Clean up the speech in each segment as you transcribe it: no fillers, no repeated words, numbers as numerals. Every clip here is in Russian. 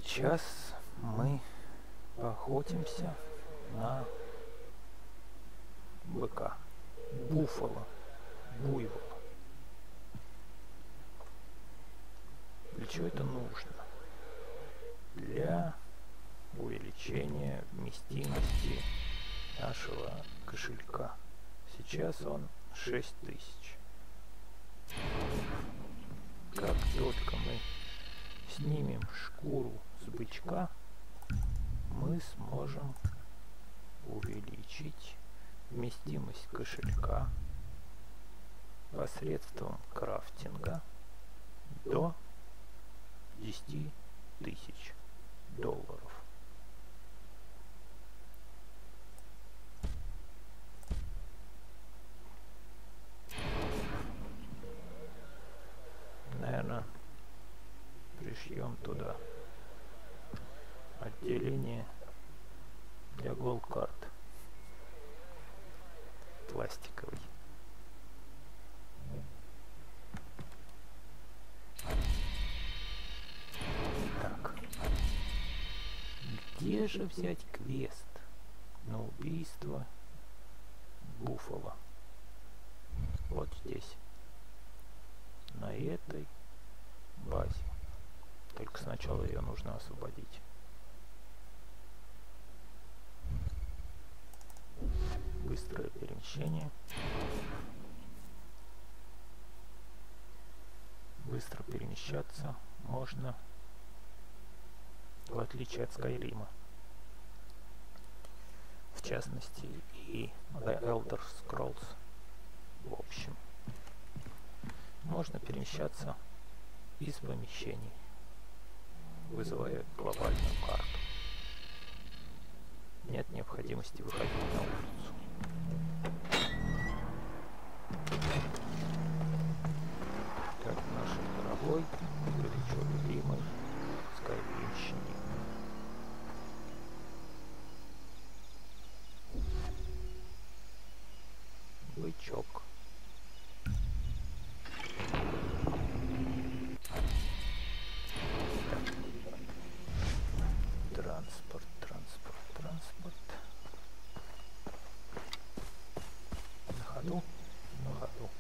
Сейчас мы охотимся на быка, буффало, буйвола. Для чего это нужно? Для увеличения вместимости нашего кошелька. Сейчас он 6000. Как только мы снимем шкуру с бычка, мы сможем увеличить вместимость кошелька посредством крафтинга до 10 тысяч долларов. Наверное, пришьем туда отделение для голд-карт пластиковый. Так, где же взять квест на убийство буффало? Вот здесь, на этой базе. Только сначала ее нужно освободить. Быстрое перемещение. Быстро перемещаться можно, в отличие от Скайрима. В частности, и The Elder Scrolls. В общем, можно перемещаться из помещений, вызывая глобальную карту. Нет необходимости выходить на улицу. Как в нашей дорогой, горячо любимой Скайримщине. Бычок. Транспорт. На ходу? На ходу.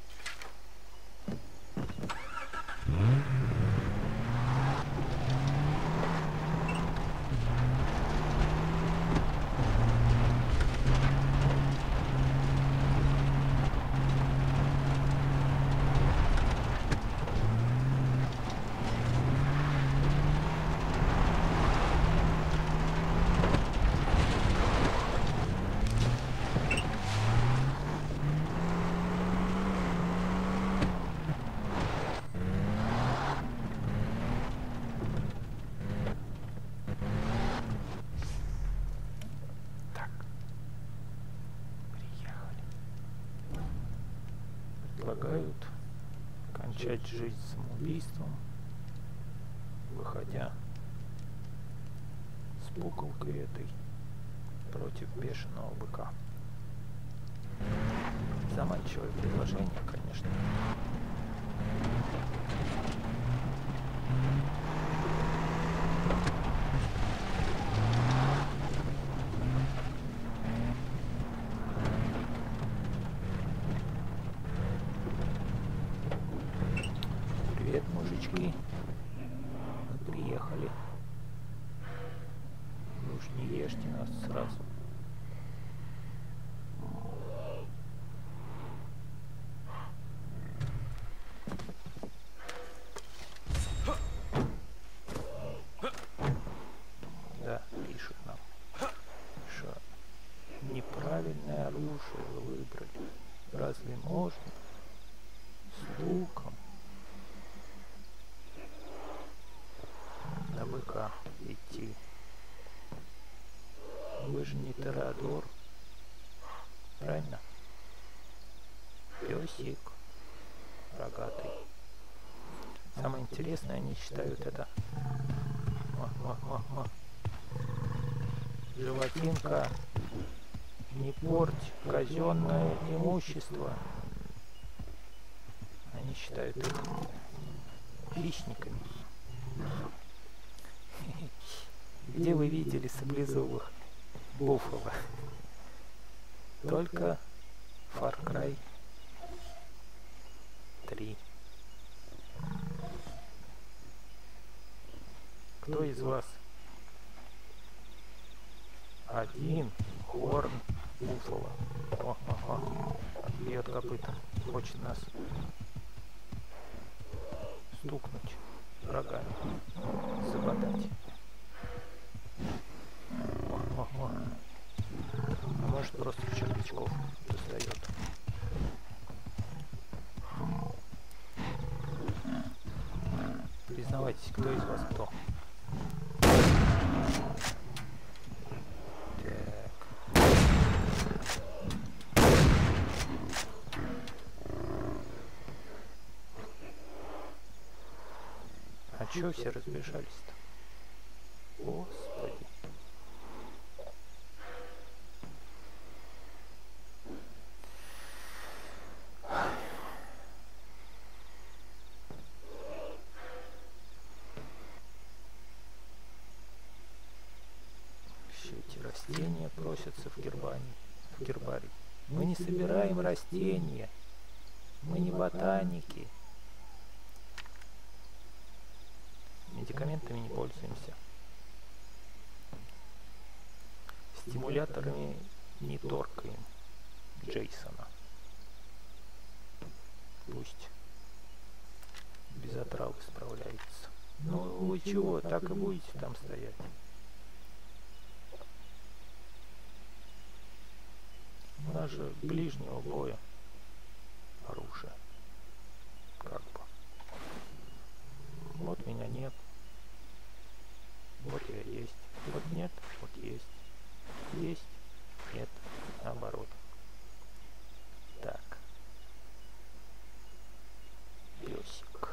Предлагают кончать жизнь самоубийством, выходя с пуколкой этой против бешеного быка. Заманчивое предложение, конечно. Привет, мужички. Мы приехали. Вы уж не ешьте нас сразу. Да, пишут нам, что неправильное оружие вы выбрали. Разве можно с луком на быка идти? Вы же не Тореадор, правильно? Песик рогатый. Самое интересное, они считают это животинка, не порть казенное имущество. Они считают их хищниками. Где вы видели саблезубых буффало? Только Far Cry 3. Кто из вас? Один хорн буффало. О, ага. Бьет копытом. Хочет нас стукнуть рогами. Забодать. О. А может, просто червячков достает. Признавайтесь, кто из вас кто? Так. А чё все разбежались-то? Господи. Эти растения просятся в гербарий. Мы не собираем растения. Мы не ботаники. Медикаментами не пользуемся. Стимуляторами не торкаем Джейсона. Пусть без отравы справляется. Ну вы чего, так и будете там стоять? У нас же ближнего боя оружие. Как бы. Вот меня нет. Вот я есть. Вот нет, вот есть. Есть, нет, наоборот. Так. Песик.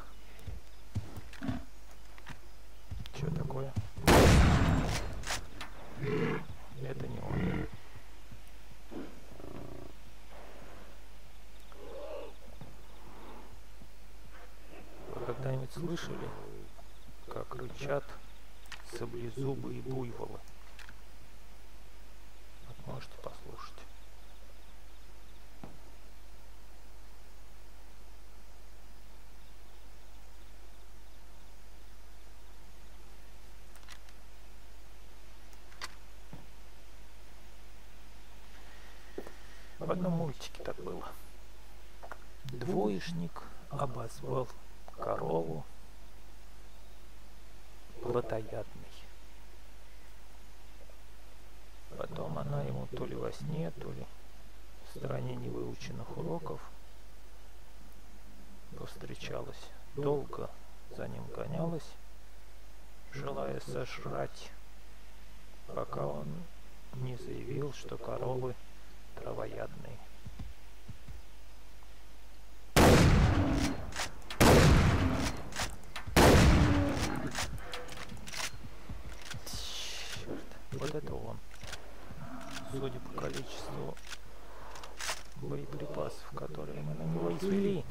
Что такое? Это не он. Вы когда-нибудь слышали, как рычат саблезубые буйволы? Вот можете послушать. В одном мультике так было. Двоечник обозвал корову плотоядной. Потом она ему то ли во сне, то ли в стороне невыученных уроков повстречалась. Долго за ним гонялась, желая сожрать, пока он не заявил, что коровы травоядные. Черт, вот это он. Судя по количеству боеприпасов, которые мы на него извели.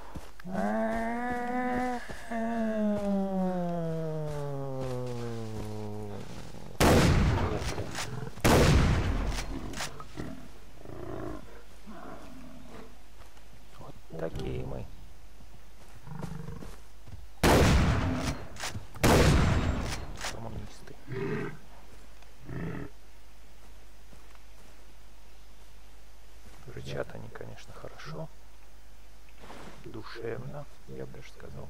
Вот такие мы. Коммунисты. Рычат они, конечно, хорошо. Душевно, я бы даже сказал.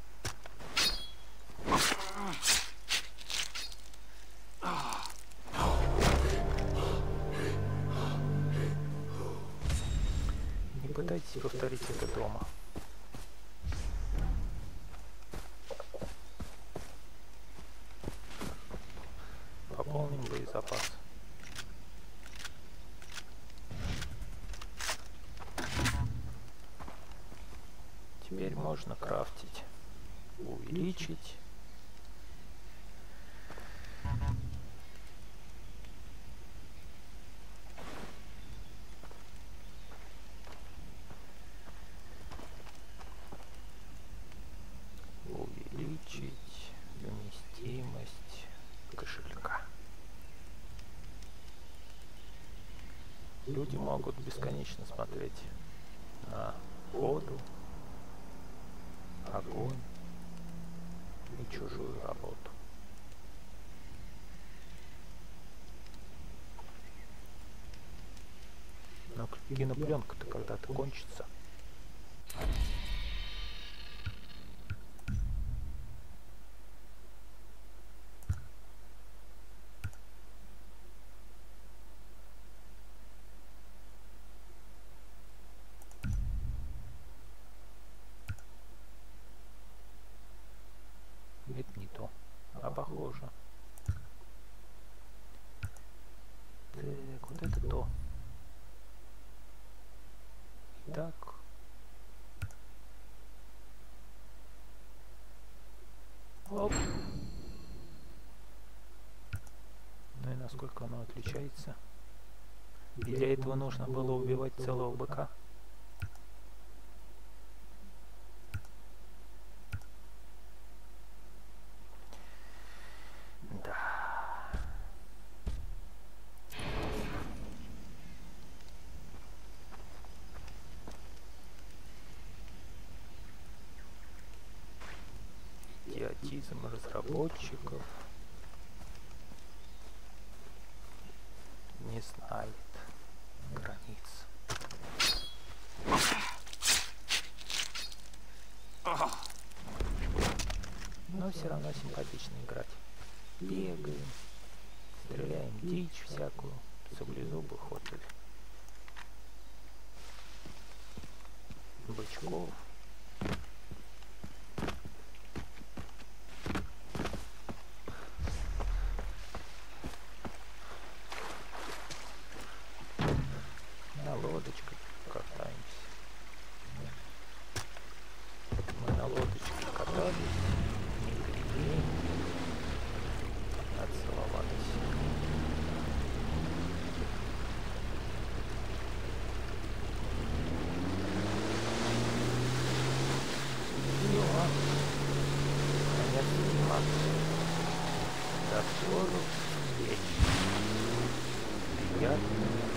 Не пытайтесь повторить это дома. Пополним боезапас. Теперь можно крафтить, увеличить. Увеличить вместимость. Люди могут бесконечно смотреть на воду, огонь и чужую работу. Но кинопленка-то когда-то кончится. Это не то, а похоже. Так, вот это то. Так. Оп. Ну и насколько оно отличается. И для этого нужно было убивать целого быка. Да. Идиотизм разработчиков не знает границ. Но все равно симпатично играть. Бегаем, стреляем дичь всякую, саблезубых хотель, бычков. На лодочках катаемся. Мы на лодочке катались, не гребли, отцеловались. Все, конец анимации. До скорых встреч. Приятного